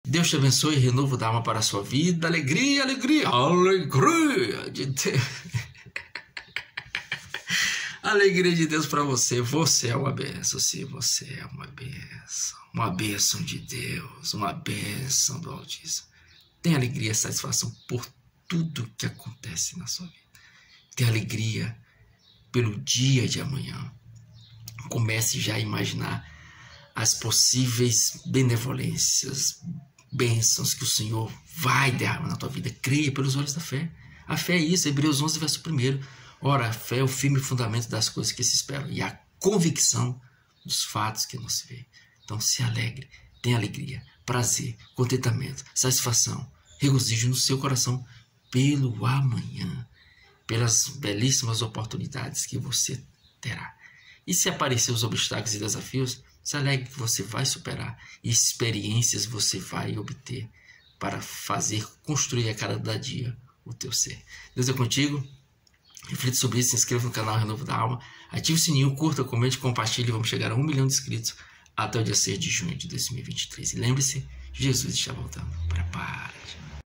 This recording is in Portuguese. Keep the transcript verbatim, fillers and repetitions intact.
Deus te abençoe e renovo da alma para a sua vida. Alegria, alegria, alegria de Deus. Alegria de Deus para você. Você é uma bênção, sim, você é uma bênção. Uma bênção de Deus, uma bênção do Altíssimo. Tenha alegria e satisfação por tudo que acontece na sua vida. Tenha alegria pelo dia de amanhã. Comece já a imaginar as possíveis benevolências, bênçãos que o Senhor vai derramar na tua vida. Creia pelos olhos da fé. A fé é isso, Hebreus onze, verso primeiro. Ora, a fé é o firme fundamento das coisas que se esperam e a convicção dos fatos que não se vê. Então se alegre, tenha alegria, prazer, contentamento, satisfação, regozijo no seu coração pelo amanhã, pelas belíssimas oportunidades que você terá. E se aparecer os obstáculos e desafios, se alegre que você vai superar e experiências você vai obter para fazer, construir a cada dia o teu ser. Deus é contigo. Reflita sobre isso, se inscreva no canal Renovo da Alma, ative o sininho, curta, comente, compartilhe. Vamos chegar a um milhão de inscritos até o dia seis de junho de dois mil e vinte e três. E lembre-se, Jesus está voltando. Prepare-se.